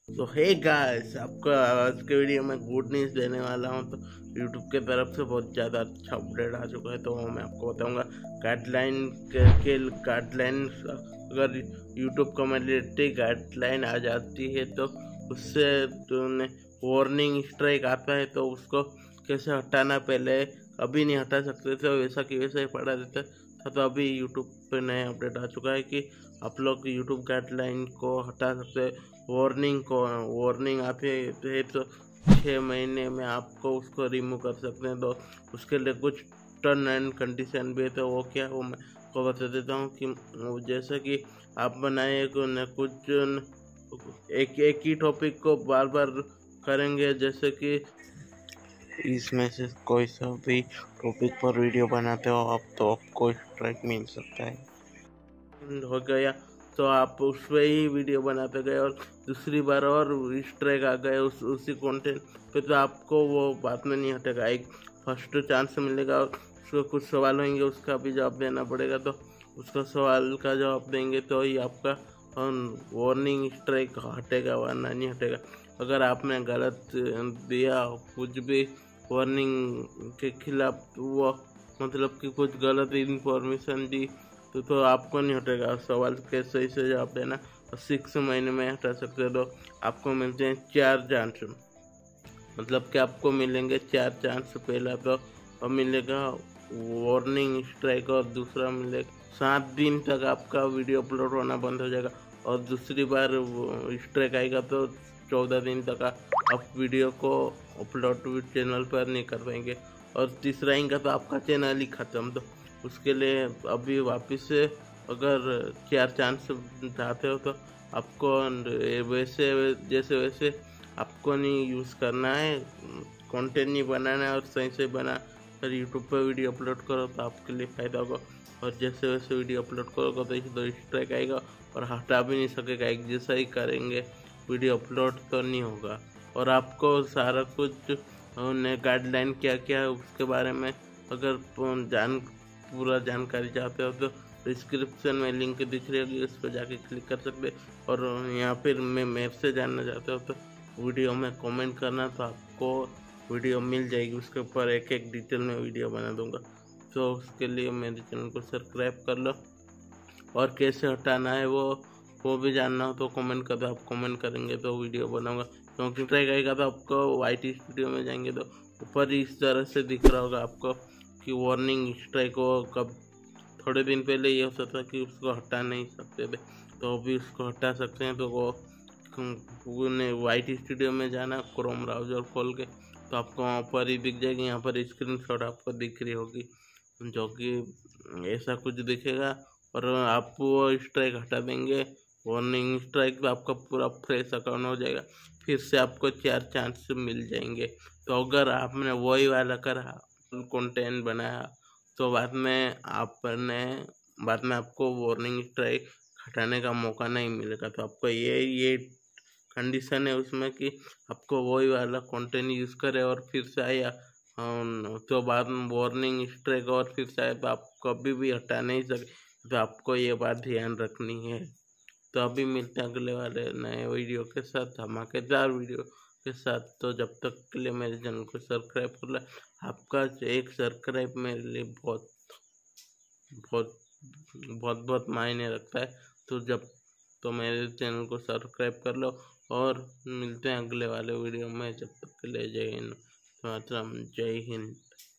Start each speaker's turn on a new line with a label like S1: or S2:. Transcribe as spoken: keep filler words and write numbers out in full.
S1: तो hey guys, आपको आज के वीडियो में गुड न्यूज़ देने वाला हूँ। तो यूट्यूब के तरफ से बहुत ज़्यादा अच्छा अपडेट आ चुका है, तो मैं आपको बताऊंगा गाइडलाइन के, के गाइडलाइन। अगर यूट्यूब कम्युनिटी गाइडलाइन आ जाती है तो उससे वार्निंग स्ट्राइक आता है, तो उसको कैसे हटाना, पहले अभी नहीं हटा सकते थे, वैसा कि वैसा ही पड़ा रहता था। तो अभी यूट्यूब पे नया अपडेट आ चुका है कि आप लोग यूट्यूब गाइडलाइन को हटा सकते हैं। वार्निंग को वार्निंग आती है तो छः महीने में आपको उसको रिमूव कर सकते हैं। तो उसके लिए कुछ टर्म एंड कंडीशन भी है, तो वो क्या वो मैं को बता देता हूँ कि जैसे कि आप बनाए न कुछ एक एक ही टॉपिक को बार बार करेंगे, जैसे कि इसमें से कोई सा भी टॉपिक पर वीडियो बनाते हो आप, तो आपको स्ट्राइक मिल सकता है। हो गया तो आप उस पर ही वीडियो बनाते गए और दूसरी बार और स्ट्राइक आ गए उस उसी कंटेंट पे, तो आपको वो बात में नहीं हटेगा। एक फर्स्ट चांस मिलेगा और उसको कुछ सवाल होंगे, उसका भी जवाब देना पड़ेगा। तो उसका सवाल का जवाब देंगे तो ही आपका वार्निंग स्ट्राइक हटेगा, वरना नहीं हटेगा। अगर आपने गलत दिया कुछ भी वार्निंग के खिलाफ, वो मतलब कि कुछ गलत इंफॉर्मेशन दी, तो तो आपको नहीं हटेगा। सवाल के सही से जवाब देना और सिक्स महीने में हटा सकते हो। तो आपको मिलते हैं चार चांस, मतलब कि आपको मिलेंगे चार चांस। पहला तो मिलेगा वार्निंग स्ट्राइक और दूसरा मिलेगा सात दिन तक आपका वीडियो अपलोड होना बंद हो जाएगा, और दूसरी बार स्ट्राइक आएगा तो चौदह दिन तक आप वीडियो को अपलोड चैनल पर नहीं कर पाएंगे, और तीसरा आएगा तो आपका चैनल ही ख़त्म। तो उसके लिए अभी वापस से अगर चार चांस चाहते हो तो आपको वैसे जैसे वैसे आपको नहीं यूज़ करना है, कंटेंट नहीं बनाना है, और सही से बना कर यूट्यूब पर वीडियो अपलोड करो तो आपके लिए फ़ायदा होगा। और जैसे वैसे वीडियो अपलोड करोगे तो इस दो स्ट्राइक आएगा और हटा भी नहीं सकेगा। एक जैसा ही करेंगे वीडियो अपलोड तो नहीं होगा। और आपको सारा कुछ गाइडलाइन क्या क्या है उसके बारे में अगर जान पूरा जानकारी चाहते हो तो डिस्क्रिप्शन में लिंक दिख रही होगी, उस पर जाके क्लिक कर सकते। और यहाँ पर मैं मैप से जानना चाहते हो तो वीडियो में कमेंट करना, तो आपको वीडियो मिल जाएगी। उसके ऊपर एक एक डिटेल में वीडियो बना दूंगा। तो उसके लिए मेरे चैनल को सब्सक्राइब कर लो, और कैसे हटाना है वो वो भी जानना हो तो कमेंट कर दो। आप कमेंट करेंगे तो वीडियो बनाऊंगा। क्योंकि ट्राई करेगा तो आपको वाई टी स्टूडियो में जाएंगे तो ऊपर ही इस तरह से दिख रहा होगा आपको कि वार्निंग स्ट्राइक हो। कब थोड़े दिन पहले ये हो सकता कि उसको हटा नहीं सकते थे, तो अभी उसको हटा सकते हैं। तो वो वाई टी स्टूडियो में जाना, क्रोम ब्राउज़र खोल के, तो आपको वहाँ पर ही दिख जाएगी। यहाँ पर स्क्रीनशॉट आपको दिख रही होगी, जो कि ऐसा कुछ दिखेगा, और आप वो स्ट्राइक हटा देंगे वार्निंग स्ट्राइक, तो आपका पूरा फ्रेश अकाउंट हो जाएगा। फिर से आपको चार चांस मिल जाएंगे। तो अगर आपने वही वाला करा कंटेंट बनाया तो बाद में आपने बाद में आपको वार्निंग स्ट्राइक हटाने का मौका नहीं मिलेगा। तो आपको ये ये कंडीशन है उसमें कि आपको वही वाला कंटेंट यूज़ करे और फिर से आया तो बाद में वार्निंग स्ट्राइक और फिर से आया तो आप कभी भी हटा नहीं सकते। तो आपको ये बात ध्यान रखनी है। तो अभी मिलते हैं अगले वाले नए वीडियो के साथ, धमाकेदार वीडियो के साथ। तो जब तक के लिए मेरे चैनल को सब्सक्राइब कर ले। आपका एक सब्सक्राइब मेरे लिए बहुत बहुत बहुत बहुत मायने रखता है। तो जब तो मेरे चैनल को सब्सक्राइब कर लो, और मिलते हैं अगले वाले वीडियो में। जब तक के लिए जय हिंद, मातरम, जय हिंद।